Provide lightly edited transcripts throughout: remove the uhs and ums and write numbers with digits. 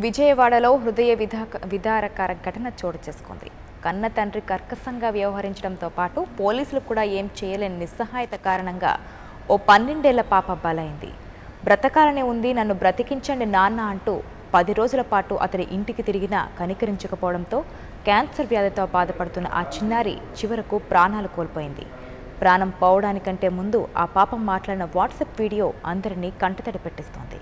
విజయవాడలో హృదయ విదారకర ఘటన చోటు చేసుకుంది. కన్న తండ్రి కర్కశంగా వ్యవహరించడంతో పాటు పోలీసులు కూడా ఏం చేయలేని నిస్సహాయత కారణంగా ఓ 12 ఏళ్ల పాప బలైంది. బ్రతకాలనే ఉంది, నన్ను బ్రతికించండి నాన్న అంటూ 10 రోజుల పాటు అతడి ఇంటికి తిరిగినా కనికరించకపోవడంతో క్యాన్సర్ వ్యాధితో బాధపడుతున్న ఆ చిన్నారి చివరకు ప్రాణాలు కోల్పోయింది. ప్రాణం పోవడానికంటే ముందు ఆ పాప మాట్లాడిన వాట్సాప్ వీడియో అందరినీ కంటతడి పెట్టిస్తోంది.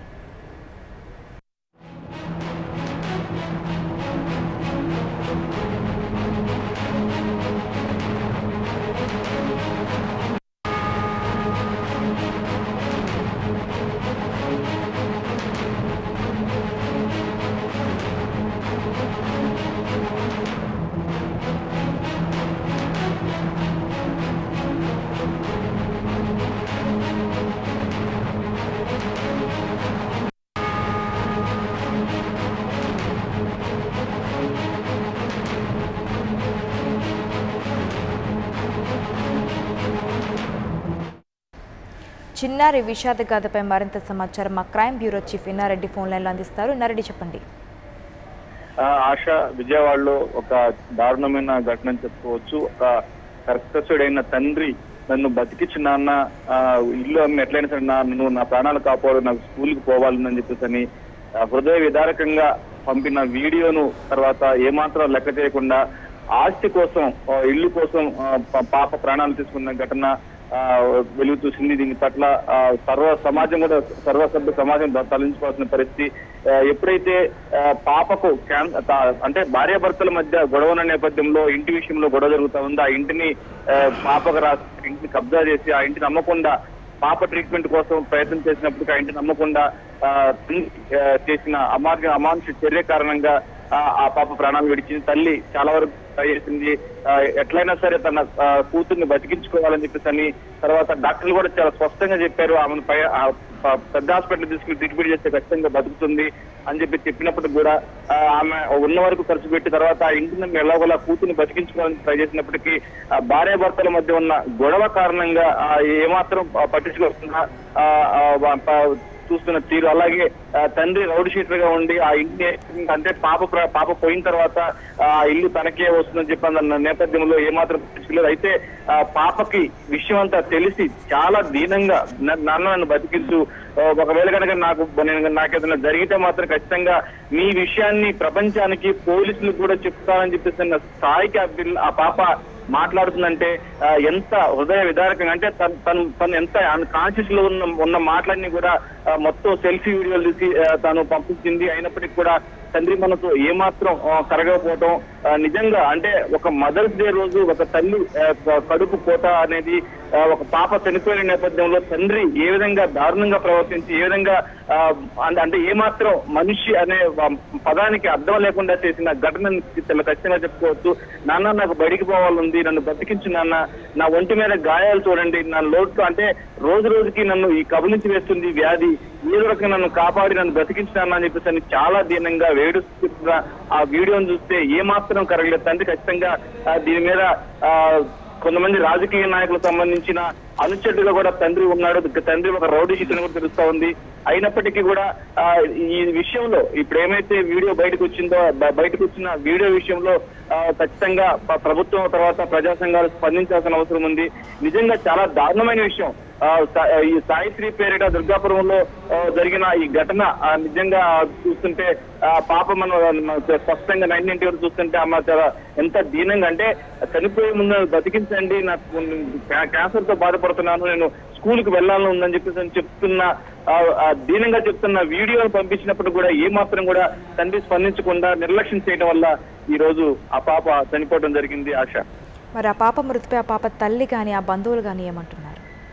చిన్నారి విషాదగాథపై మరింత సమాచారం మా crime bureau chief Innareddy phone లైన్లో అందిస్తారు. ఇన్నారెడ్డి చెప్పండి. ఆశ, విజయవాడలో ఒక దారుణమైన ఘటన చెప్పుకోవచ్చు. ఒక కర్కశుడైన తండ్రి నన్ను బతికించి నాన్న ఇల్లు అమ్మి ఎట్లయినా సరే నువ్వు నా ప్రాణాలు కాపాడు, నాకు స్కూల్కి పోవాలని చెప్పేసి హృదయ విదారకంగా పంపిన వీడియోను తర్వాత ఏమాత్రం లెక్క చేయకుండా ఆస్తి కోసం ఇల్లు కోసం పాప ప్రాణాలు తీసుకున్న ఘటన వెలుగు చూసింది. దీని పట్ల సర్వసభ్య సమాజం తరలించుకోవాల్సిన పరిస్థితి. ఎప్పుడైతే పాపకు అంటే భార్యాభర్తల మధ్య గొడవల నేపథ్యంలో ఇంటి విషయంలో గొడవ జరుగుతా ఉందో ఆ ఇంటిని పాపకు రాసి ఇంటిని కబ్జా చేసి ఆ ఇంటిని అమ్మకుండా పాప ట్రీట్మెంట్ కోసం ప్రయత్నం చేసినప్పుడు ఆ ఇంటిని అమ్మకుండా చేసిన అమానుష చర్య కారణంగా ఆ పాప ప్రాణాలు విడిచింది. తల్లి చాలా వరకు ట్రై చేసింది, ఎట్లయినా సరే తన కూతుర్ని బతికించుకోవాలని చెప్పేసి తర్వాత డాక్టర్లు కూడా చాలా స్పష్టంగా చెప్పారు, ఆమెను పెద్ద హాస్పిటల్ తీసుకుని ట్రీట్మెంట్ చేస్తే ఖచ్చితంగా బతుకుతుంది అని చెప్పినప్పటికి కూడా ఆమె ఉన్న వరకు ఖర్చు పెట్టి తర్వాత ఆ ఇంటిని ఎలాగోలా కూతుర్ని బతికించుకోవాలని ట్రై చేసినప్పటికీ భార్యాభర్తల మధ్య ఉన్న గొడవ కారణంగా ఏమాత్రం పట్టించుకోకుండా చూస్తున్న తీరు, అలాగే తండ్రి రౌడీ షీటర్ గా ఉండి ఆ ఇంటిని అంటే పాప పోయిన తర్వాత ఆ ఇల్లు తనకే వస్తుందని చెప్పిన నేపథ్యంలో ఏమాత్రం పట్టించుకోలేదు. అయితే పాపకి విషయం అంతా తెలిసి చాలా దీనంగా నన్ను బతికించు, ఒకవేళ కనుక నాకేదైనా జరిగితే మాత్రం ఖచ్చితంగా మీ విషయాన్ని ప్రపంచానికి పోలీసులు కూడా చెప్తారని చెప్పేసి స్థాయికి ఆ పాప మాట్లాడుతుందంటే ఎంత హృదయ విదారకంగా అంటే తను ఎంత కాన్షియస్ లో ఉన్న మాటలన్నీ కూడా మొత్తం సెల్ఫీ వీడియోలు తీసి తాను పంపించింది. అయినప్పటికీ కూడా తండ్రి మనతో ఏమాత్రం కరగకపోవటం నిజంగా అంటే ఒక మదర్స్ డే రోజు ఒక తల్లి కడుపు కోత అనేది ఒక పాప చనిపోయిన నేపథ్యంలో తండ్రి ఏ విధంగా దారుణంగా ప్రవర్తించి ఏ విధంగా అంటే ఏమాత్రం మనిషి అనే పదానికి అర్థం లేకుండా చేసిన ఘటన ఖచ్చితంగా చెప్పుకోవచ్చు. నాన్న నాకు బయటికి పోవాలంది, నన్ను బతికించు నాన్న, నా ఒంటి మీద గాయాలు చూడండి, నా లోటు అంటే రోజు రోజుకి నన్ను ఈ కబలించి వేస్తుంది వ్యాధి, ఏదో రకంగా నన్ను కాపాడి నన్ను బతికించున్నాను అని చెప్పేసి చాలా దీనంగా వేడుస్తున్న ఆ వీడియోను చూస్తే ఏమాత్రం కరగలేదు. తండ్రి ఖచ్చితంగా దీని మీద కొంతమంది రాజకీయ నాయకులకు సంబంధించిన అనుచరుడుగా కూడా తండ్రి ఉన్నాడు. తండ్రి ఒక రౌడీ షీటర్ కూడా తెలుస్తా ఉంది. అయినప్పటికీ కూడా ఈ విషయంలో ఇప్పుడు ఏమైతే వీడియో బయటకు వచ్చిన వీడియో విషయంలో ఖచ్చితంగా ప్రభుత్వం తర్వాత ప్రజా సంఘాలు స్పందించాల్సిన అవసరం ఉంది. నిజంగా చాలా దారుణమైన విషయం. ఈ సాయి శ్రీ పేరిట దుర్గాపురంలో జరిగిన ఈ ఘటన నిజంగా చూస్తుంటే పాప మనం స్పష్టంగా 1990 చూస్తుంటే అమ్మ చాలా ఎంత దీనంగా అంటే చనిపోయే ముందు బతికించండి, నాకు క్యాన్సర్ తో బాధపడుతున్నాను, నేను స్కూల్కి వెళ్ళాలని ఉందని చెప్పేసి చెప్తున్న దీనంగా చెప్తున్న వీడియోను పంపించినప్పుడు కూడా ఏమాత్రం కూడా తండ్రి స్పందించకుండా నిర్లక్ష్యం చేయడం వల్ల ఈ రోజు ఆ పాప చనిపోవడం జరిగింది. ఆశ, మరి ఆ పాప మృతిపై ఆ పాప తల్లి కానీ ఆ బంధువులు కానీ ఏమంటున్నారు?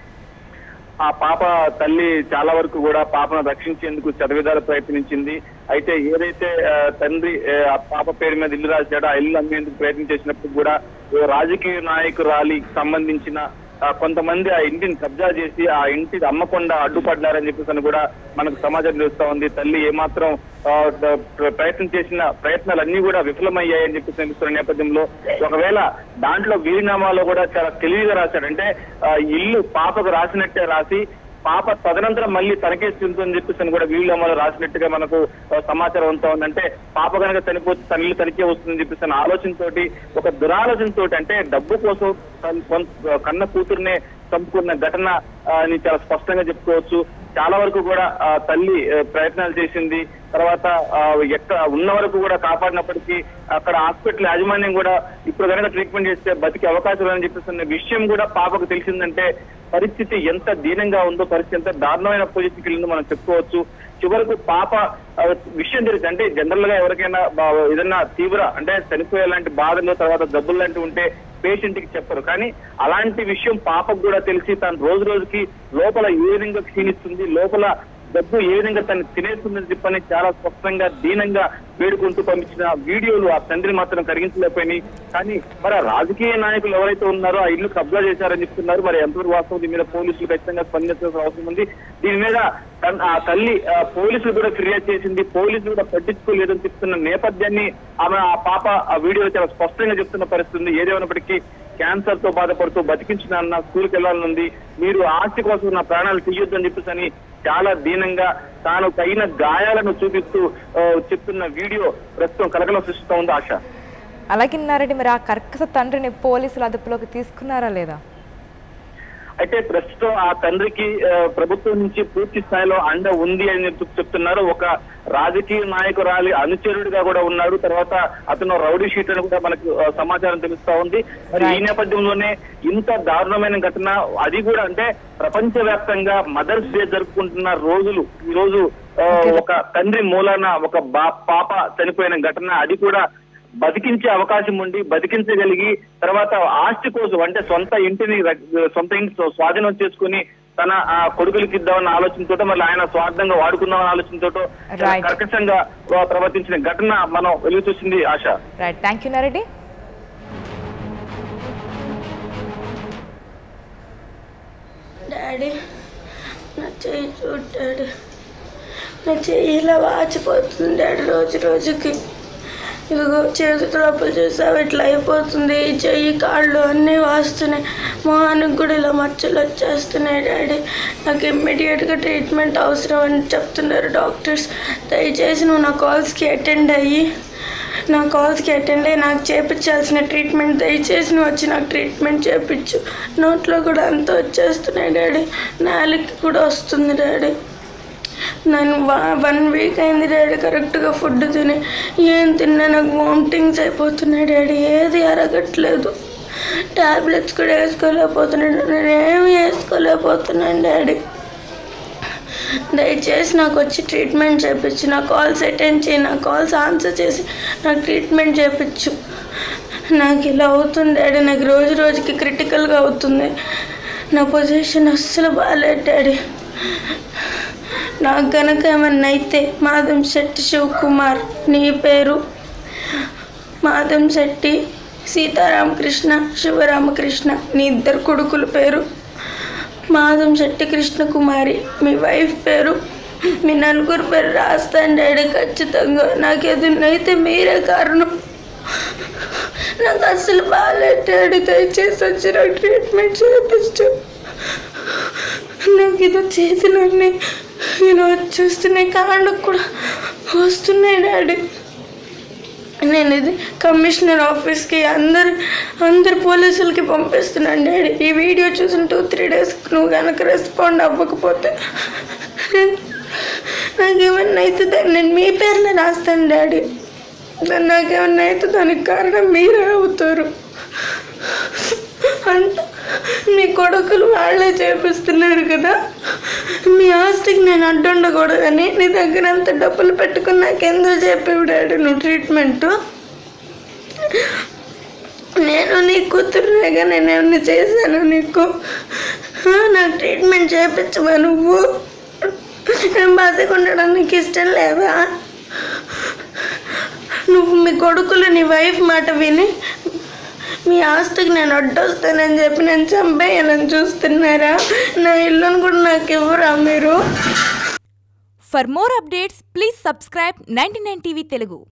ఆ పాప తల్లి చాలా వరకు కూడా పాపను రక్షించేందుకు చదివేదారు ప్రయత్నించింది. అయితే ఏదైతే తండ్రి ఆ పాప పేరు మీద ఇల్లు రాశాడో ఆ ఇల్లు అమ్మేందుకు ప్రయత్నం చేసినప్పుడు కూడా రాజకీయ నాయకురాలికి సంబంధించిన కొంతమంది ఆ ఇంటిని కబ్జా చేసి ఆ ఇంటిని అమ్మకుండా అడ్డుపడ్డారని చెప్పేసి కూడా మనకు సమాచారం తెలుస్తా ఉంది. తల్లి ఏమాత్రం ప్రయత్నం చేసిన ప్రయత్నాలన్నీ కూడా విఫలమయ్యాయని చెప్పేసి తెలుస్తున్న నేపథ్యంలో ఒకవేళ దాంట్లో వీరినామాలో కూడా చాలా తెలివిగా రాశాడు. అంటే ఇల్లు పాపకు రాసినట్టే రాసి పాప తదనంతరం మళ్ళీ తనకే చెందుతుందని చెప్పేసి కూడా వీళ్ళలో రాసినట్టుగా మనకు సమాచారం అంతా ఉందంటే పాప కనుక చనిపోతే తల్లి తనకే వస్తుందని చెప్పేసి ఆలోచనతోటి ఒక దురాలోచనతో అంటే డబ్బు కోసం కన్న కూతురునే చంపుకున్న ఘటన అని చాలా స్పష్టంగా చెప్పుకోవచ్చు. చాలా వరకు కూడా తల్లి ప్రయత్నాలు చేసింది. తర్వాత ఎక్కడ ఉన్న వరకు కూడా కాపాడినప్పటికీ అక్కడ హాస్పిటల్ యాజమాన్యం కూడా ఇప్పుడు కనుక ట్రీట్మెంట్ చేస్తే బతికే అవకాశం అని చెప్పేసి విషయం కూడా పాపకు తెలిసిందంటే పరిస్థితి ఎంత దీనంగా ఉందో, పరిస్థితి ఎంత దారుణమైన పొజిషన్కి వెళ్ళిందో మనం చెప్పుకోవచ్చు. చివరకు పాప విషయం తెలిసి అంటే జనరల్ గా ఎవరికైనా ఏదైనా తీవ్ర అంటే చనిపోయే లాంటి బాధలు తర్వాత జబ్బులు లాంటివి ఉంటే పేషెంట్ కి చెప్పరు, కానీ అలాంటి విషయం పాపకు కూడా తెలిసి తను రోజు రోజుకి లోపల ఏ విధంగా క్షీణిస్తుంది, లోపల డబ్బు ఏ విధంగా తను తినేస్తుందని చెప్పని చాలా స్పష్టంగా దీనంగా వేడుకుంటూ పంపించిన వీడియోలు ఆ తండ్రి మాత్రం కరిగించలేకపోయినాయి. కానీ మరి ఆ రాజకీయ నాయకులు ఎవరైతే ఉన్నారో ఆ ఇల్లు కబ్జా చేశారని చెప్తున్నారు. మరి ఎంతవరకు వాస్తవం దీని మీద పోలీసులు ఖచ్చితంగా స్పందించాల్సిన అవసరం ఉంది. దీని మీద ఆ తల్లి పోలీసులు కూడా ఫిర్యాదు చేసింది, పోలీసులు కూడా పట్టించుకోలేదని చెప్తున్న నేపథ్యాన్ని ఆమె ఆ పాప ఆ వీడియోలో చాలా స్పష్టంగా చెప్తున్న పరిస్థితి ఉంది. ఏదేమైనప్పటికీ క్యాన్సర్ తో బాధపడుతూ బతికించిన స్కూల్కి వెళ్లాలనుంది, మీరు ఆస్తి కోసం నా ప్రాణాలు తీయొద్దని చెప్పేసి అని చాలా దీనంగా తాను తగిన గాయాలను చూపిస్తూ చెప్తున్న వీడియో ప్రస్తుతం కలకలం సృష్టిస్తూ ఉంది. ఆశ అలాగే నారెడ్డి, మరి ఆ కర్కశ తండ్రిని పోలీసులు అదుపులోకి తీసుకున్నారా లేదా? అయితే ప్రస్తుతం ఆ తండ్రికి ప్రభుత్వం నుంచి పూర్తి స్థాయిలో అండ ఉంది అని చెప్తున్నారు. ఒక రాజకీయ నాయకురాలి అనుచరుడిగా కూడా ఉన్నారు. తర్వాత అతను రౌడీ షీట్ అని కూడా మనకు సమాచారం తెలుస్తా ఉంది. మరి ఈ నేపథ్యంలోనే ఇంత దారుణమైన ఘటన, అది కూడా అంటే ప్రపంచవ్యాప్తంగా మదర్స్ డే జరుపుకుంటున్న రోజులు ఈ రోజు ఒక తండ్రి మూలాన ఒక పాప చనిపోయిన ఘటన, అది కూడా బతికించే అవకాశం ఉండి బతికించగలిగి తర్వాత ఆస్తి కోసం అంటే సొంత ఇంటిని స్వాధీనం చేసుకుని తన కొడుకులకి ఇద్దామన్న ఆలోచనతో మళ్ళీ ఆయన స్వార్థంగా వాడుకుందామన్న ఆలోచనతో కర్కశంగా ప్రవర్తించిన ఘటన మనం వెలుగు చూసింది. ఆశ. Right, thank you Nareddy. Daddy నా చెయ్యి చూడు డాడీ, నా చెయ్యి ఇలా వాచిపోతుంది డాడీ రోజు రోజుకి. ఇదిగో చేతులు అప్పులు చూసావు ఇట్లా అయిపోతుంది, చెయ్యి కాళ్ళు అన్నీ వాస్తున్నాయి, మొహానికి కూడా ఇలా మచ్చలు వచ్చేస్తున్నాయి డాడీ. నాకు ఇమ్మీడియట్గా ట్రీట్మెంట్ అవసరం అని చెప్తున్నారు డాక్టర్స్. దయచేసి నువ్వు నా కాల్స్కి అటెండ్ అయ్యి నాకు చేయించాల్సిన ట్రీట్మెంట్ దయచేసి నువ్వు వచ్చి నాకు ట్రీట్మెంట్ చేయించు. నోట్లో కూడా అంతా వచ్చేస్తున్నాయి డాడీ, నాలుగుకి కూడా వస్తుంది డాడీ. నేను 1 వీక్ అయింది డాడీ కరెక్ట్గా ఫుడ్ తిని, ఏం తిన్నా నాకు వామిటింగ్స్ అయిపోతున్నాయి డాడీ, ఏది అరగట్లేదు. టాబ్లెట్స్ కూడా వేసుకోలేకపోతున్నాను, నేను ఏమి వేసుకోలేకపోతున్నాను డాడీ. దయచేసి నాకు వచ్చి ట్రీట్మెంట్ చేయించు, నా కాల్స్ అటెండ్ చేయి, నా కాల్స్ ఆన్సర్ చేసి నాకు ట్రీట్మెంట్ చేయించు. నాకు ఇలా అవుతుంది డాడీ, నాకు రోజు రోజుకి క్రిటికల్గా అవుతుంది. నా పొజిషన్ అస్సలు బాగాలేదు డాడీ. నాకు కనుక ఏమన్నా అయితే మాధం శెట్టి శివకుమార్, నీ పేరు మాధం శెట్టి సీతారామకృష్ణ శివరామకృష్ణ, నీ 2 కొడుకుల పేరు మాధం శెట్టి కృష్ణకుమారి, మీ వైఫ్ పేరు, మీ 4 పేరు రాస్తాను డాడీ ఖచ్చితంగా. నాకు ఏదైతే మీరే కారణం, నాకు అస్సలు బాగాలేదు డాడీ. దయచేసి వచ్చి నాకు ట్రీట్మెంట్ చేయించు. నాకు ఇది చేతులన్నీ ఇలా వచ్చేస్తున్నాయి, కాళ్ళకు కూడా వస్తున్నాయి డాడీ. నేను ఇది కమిషనర్ ఆఫీస్కి అందరు పోలీసులకి పంపిస్తున్నాను డాడీ. ఈ వీడియో చూసిన 2-3 days నువ్వు కనుక రెస్పాండ్ అవ్వకపోతే నాకేమన్నా అవుతుందా, నేను మీ పేరునే రాస్తాను డాడీ. నాకేమన్నా అయితే దానికి కారణం మీరే అవుతారు. అంత మీ కొడుకులు వాళ్ళే చేపిస్తున్నారు కదా, మీ ఆస్తికి నేను అడ్డుండకూడదని నీ దగ్గర అంత డబ్బులు పెట్టుకుని నాకెందుకు చెప్పేవి డాడీ నువ్వు ట్రీట్మెంట్? నేను నీ కూతురుగా నేను ఏమన్నా చేశాను నీకు? నాకు ట్రీట్మెంట్ చేయించవా నువ్వు? నేను బతికుండడం నీకు ఇష్టం లేదా? నువ్వు మీ కొడుకులు నీ వైఫ్ మాట విని మీ ఆస్తికి నేను అడ్డొస్తానని చెప్పి నేను చంపేయాలని చూస్తున్నారా? నా ఇల్లును కూడా నాకు ఇవ్వరా మీరు? For more updates please subscribe 99 TV Telugu.